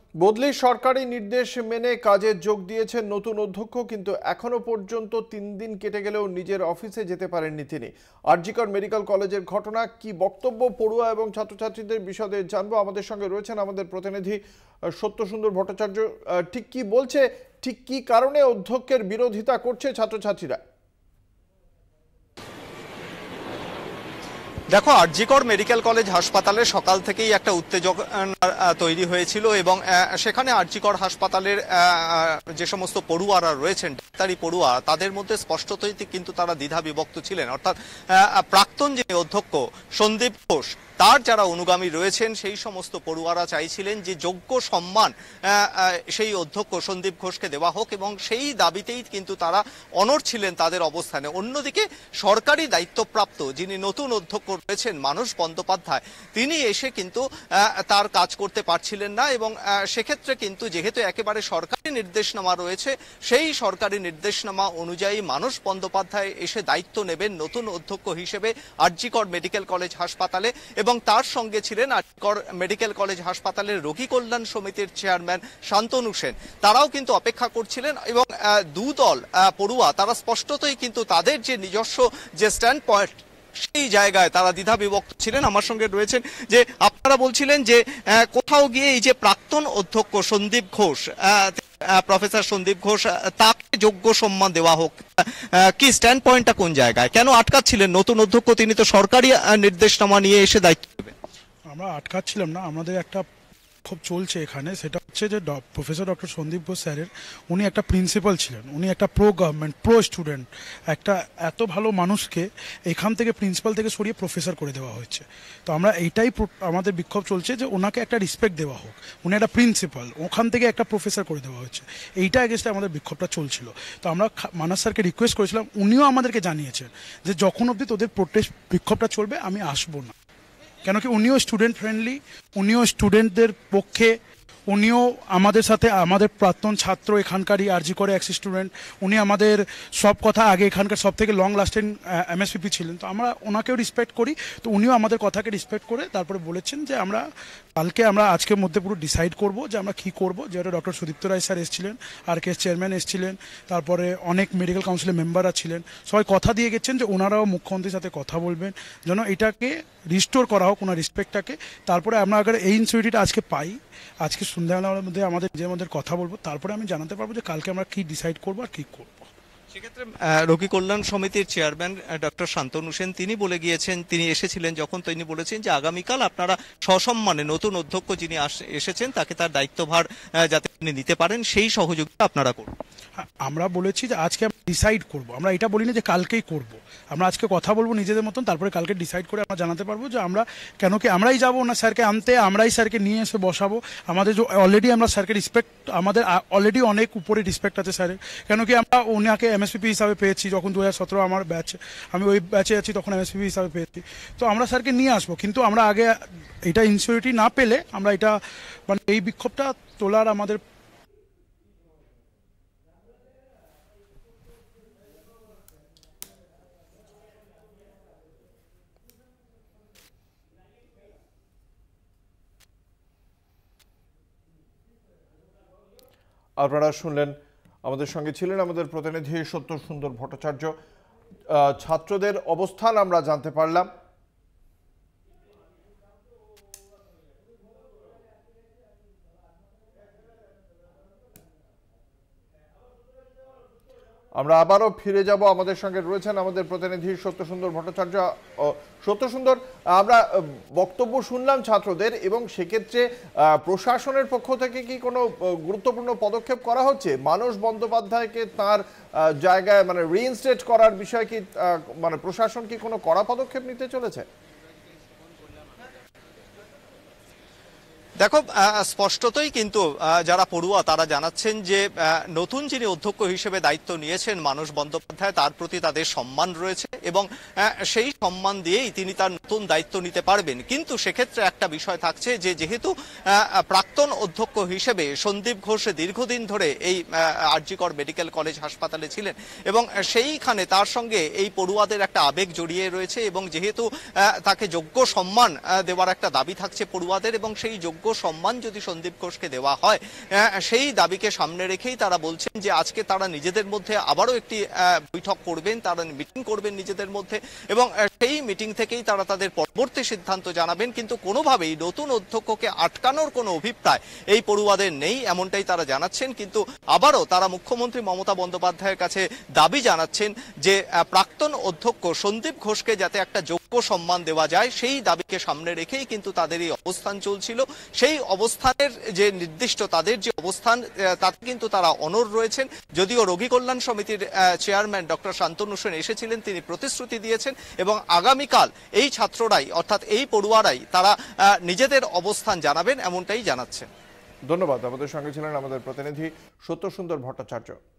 বদলি সরকারি নির্দেশ মেনে কাজে যোগ দিয়েছেন নতুন অধ্যক্ষ, কিন্তু এখনো পর্যন্ত 3 দিন কেটে গেলেও নিজের অফিসে যেতে পারেননি তিনি। আরজিকর মেডিকেল কলেজের ঘটনা, কি বক্তব্য পড়ুয়া এবং ছাত্রছাত্রীদের বিশদে জানবো। আমাদের সঙ্গে রয়েছেন আমাদের প্রতিনিধি সত্যসুন্দর ভট্টাচার্য। ঠিক কি বলছে, ঠিক কি কারণে অধ্যক্ষের বিরোধিতা করছে ছাত্রছাত্রীরা? দেখো, আরজিকর মেডিকেল কলেজ হাসপাতালে সকাল থেকেই একটা উত্তেজনা তৈরি হয়েছিল এবং সেখানে আরজিকর হাসপাতালের যে সমস্ত পড়ুয়ারা রয়েছেন, ডাক্তারি পড়ুয়া, তাদের মধ্যে স্পষ্টতই কিন্তু তারা দ্বিধা বিভক্ত ছিলেন। অর্থাৎ প্রাক্তন যে অধ্যক্ষ সন্দীপ ঘোষ, তার যারা অনুগামী রয়েছেন সেই সমস্ত পড়ুয়ারা চাইছিলেন যে যোগ্য সম্মান সেই অধ্যক্ষ সন্দীপ ঘোষকে দেওয়া হোক এবং সেই দাবিতেই কিন্তু তারা অনড় ছিলেন তাদের অবস্থানে। অন্যদিকে সরকারি দায়িত্বপ্রাপ্ত যিনি নতুন অধ্যক্ষ রয়েছেন মানস বন্দ্যোপাধ্যায়, তিনি এসে কিন্তু তার কাজ করতে পারছিলেন না এবং সেক্ষেত্রে কিন্তু যেহেতু একেবারে সরকারি নির্দেশনামা রয়েছে, সেই সরকারি নির্দেশনামা অনুযায়ী মানস বন্দ্যোপাধ্যায় এসে দায়িত্ব নেবেন নতুন অধ্যক্ষ হিসেবে আরজিকর মেডিকেল কলেজ হাসপাতালে। এবং তার সঙ্গে ছিলেন আরজিকর মেডিকেল কলেজ হাসপাতালের রোগী কল্যাণ সমিতির চেয়ারম্যান শান্তনু সেন। তারাও কিন্তু অপেক্ষা করছিলেন এবং দুদল পড়ুয়া তারা স্পষ্টতই কিন্তু তাদের যে নিজস্ব যে স্ট্যান্ড পয়েন্ট, সেই জায়গায় তারা দ্বিধা বিভক্ত ছিলেন। আমার সঙ্গে রয়েছেন যে আপনারা বলছিলেন যে কোথাও গিয়ে এই যে প্রাক্তন অধ্যক্ষ সন্দীপ ঘোষ, প্রফেসর সন্দীপ ঘোষ, তাকে যোগ্য সম্মান দেওয়া হোক, কি স্ট্যান্ড পয়েন্টটা কোন জায়গায়, কেন আটকাচ্ছিলেন নতুন অধ্যক্ষ? তিনি তো সরকারি নির্দেশনামা নিয়ে এসে দায়িত্ব নেবেন। আমরা আটকাচ্ছিলাম না, আমাদের একটা খুব চলছে এখানে, সেটা হচ্ছে যে প্রফেসর ডক্টর সন্দীপ ঘোষ স্যারের, উনি একটা প্রিন্সিপাল ছিলেন, উনি একটা প্রো গভর্নমেন্ট প্রো স্টুডেন্ট, একটা এত ভালো মানুষকে এখান থেকে প্রিন্সিপাল থেকে সরিয়ে প্রফেসর করে দেওয়া হয়েছে। তো আমরা এইটাই আমাদের বিক্ষোভ চলছে যে ওনাকে একটা রেসপেক্ট দেওয়া হোক, উনি একটা প্রিন্সিপাল, ওখান থেকে একটা প্রফেসর করে দেওয়া হচ্ছে, এইটা এগেনস্টে আমাদের বিক্ষোভটা চলছিল। তো আমরা মানস স্যারকে রিকোয়েস্ট করেছিলাম, উনিও আমাদেরকে জানিয়েছেন যে যখন অবধি তোদের প্রোটেস্ট বিক্ষোভটা চলবে আমি আসবো না, কেন কি উনিও স্টুডেন্ট ফ্রেন্ডলি, উনিও স্টুডেন্টদের পক্ষে, উনিও আমাদের সাথে, আমাদের প্রাক্তন ছাত্র এখানকারই আরজিকরে এক্স স্টুডেন্ট, উনি আমাদের সব কথা আগে এখানকার সব থেকে লং লাস্টিং এমএসপিপি ছিলেন। তো আমরা ওনাকেও রেসপেক্ট করি, তো উনিও আমাদের কথাকে রেসপেক্ট করে তারপরে বলেছেন যে আমরা কালকে, আমরা আজকের মধ্যে পুরো ডিসাইড করব যে আমরা কী করবো। যেটা ডক্টর সুদীপ্ত রায় স্যার এসেছিলেন, আর কে চেয়ারম্যান এসেছিলেন, তারপরে অনেক মেডিকেল কাউন্সিলের মেম্বাররা ছিলেন, সবাই কথা দিয়ে গেছেন যে ওনারাও মুখ্যমন্ত্রীর সাথে কথা বলবেন যেন এটাকে রিস্টোর করা হোক, ওনার রেসপেক্টটাকে। তারপরে আমরা আগে এই ইনসিউরিটিটা আজকে পাই, আজকে সন্ধ্যাবেলার মধ্যে আমাদের নিজের মধ্যে কথা বলবো, তারপরে আমি জানাতে পারবো যে কালকে আমরা কি ডিসাইড করবো আর কি করবো। সেক্ষেত্রে রোগী কল্যাণ সমিতির চেয়ারম্যান ডক্টর শান্তনু সেন তিনি বলে গিয়েছেন, তিনি এসেছিলেন যখন, তিনি বলেছেন যে আগামীকাল আপনারা সসম্মানে নতুন অধ্যক্ষ যিনি এসেছেন তাকে তার দায়িত্বভার যাতে তিনি নিতে পারেন সেই সহযোগিতা আপনারা করুন। আমরা বলেছি যে আজকে আমরা ডিসাইড করবো, আমরা এটা বলিনি যে কালকেই করব, আমরা আজকে কথা বলবো নিজেদের মতন, তারপরে কালকে ডিসাইড করে আমরা জানাতে পারবো যে আমরা, কেন কি আমরাই যাবো না স্যারকে আনতে, আমরাই স্যারকে নিয়ে এসে বসাবো। আমাদের যে অলরেডি আমরা স্যারকে রেসপেক্ট, আমাদের অলরেডি অনেক উপরে রেসপেক্ট আছে স্যারের, কেন কি আমরা ওনাকে এমএসপিপি হিসাবে পেয়েছি যখন 2017 আমার ব্যাচ, আমি ওই ব্যাচে আছি, তখন এমএসপিপি হিসাবে পেয়েছি। তো আমরা স্যারকে নিয়ে আসবো, কিন্তু আমরা আগে এটা ইনসিউরিটি না পেলে আমরা এটা, মানে এই বিক্ষোভটা তোলার আমাদের। আপনারা শুনলেন, আমাদের সঙ্গে ছিলেন আমাদের প্রতিনিধি সত্যসুন্দর ভট্টাচার্য। ছাত্রদের অবস্থান আমরা জানতে পারলাম। আমরা আবারও ফিরে যাব, আমাদের সঙ্গে রয়েছেন আমাদের প্রতিনিধি সত্যসুন্দর ভট্টাচার্য। সত্যসুন্দর, আমরা বক্তব্য শুনলাম ছাত্রদের, এবং সেক্ষেত্রে প্রশাসনের পক্ষ থেকে কি কোনো গুরুত্বপূর্ণ পদক্ষেপ করা হচ্ছে? মানস বন্দ্যোপাধ্যায়কে তার জায়গায় মানে রিইনস্টেট করার বিষয়ে কি মানে প্রশাসন কি কোনো কড়া পদক্ষেপ নিতে চলেছে? দেখো, স্পষ্টতই কিন্তু যারা পড়ুয়া তারা জানাচ্ছেন যে নতুন যিনি অধ্যক্ষ হিসেবে দায়িত্ব নিয়েছেন মানস বন্দ্যোপাধ্যায়, তার প্রতি তাদের সম্মান রয়েছে এবং সেই সম্মান দিয়েই তিনি তার নতুন দায়িত্ব নিতে পারবেন। কিন্তু সেক্ষেত্রে একটা বিষয় থাকছে যে যেহেতু প্রাক্তন অধ্যক্ষ হিসেবে সন্দীপ ঘোষ দীর্ঘদিন ধরে এই আরজিকর মেডিকেল কলেজ হাসপাতালে ছিলেন এবং সেইখানে তার সঙ্গে এই পড়ুয়াদের একটা আবেগ জড়িয়ে রয়েছে এবং যেহেতু তাকে যোগ্য সম্মান দেওয়ার একটা দাবি থাকছে পড়ুয়াদের এবং সেই যোগ্য সম্মান যদি সন্দীপ ঘোষকে দেওয়া হয়, সেই দাবিকে সামনে রেখেই তারা বলছেন যে আজকে তারা নিজেদের মধ্যে আবারও একটি বৈঠক করবেন, তারা মিটিং করবেন নিজেদের মধ্যে, এবং সেই মিটিং থেকেই তারা তাদের পরবর্তী সিদ্ধান্ত জানাবেন। কিন্তু কোনোভাবেই নতুন অধ্যক্ষকে আটকানোর কোনো অভিপ্রায় এই পড়ুয়াদের নেই, এমনটাই তারা জানাচ্ছেন। কিন্তু আবারও তারা মুখ্যমন্ত্রী মমতা বন্দ্যোপাধ্যায়ের কাছে দাবি জানাচ্ছেন যে প্রাক্তন অধ্যক্ষ সন্দীপ ঘোষকে যাতে একটা যোগ্য সম্মান দেওয়া যায়, সেই দাবিকে সামনে রেখেই কিন্তু তাদের এই অবস্থান চলছিল। সেই অবস্থানের যে নির্দিষ্ট তাদের যে অবস্থান, তাতে কিন্তু তারা অনড় রয়েছেন। যদিও রোগী কল্যাণ সমিতির চেয়ারম্যান ডক্টর শান্তনু সেন এসেছিলেন, তিনি প্রতিশ্রুতি দিয়েছেন এবং আগামীকাল এই ছাত্ররাই অর্থাৎ এই পড়ুয়ারাই তারা নিজেদের অবস্থান জানাবেন, এমনটাই জানাচ্ছেন। ধন্যবাদ। আমাদের সঙ্গে ছিলেন আমাদের প্রতিনিধি সত্যসুন্দর ভট্টাচার্য।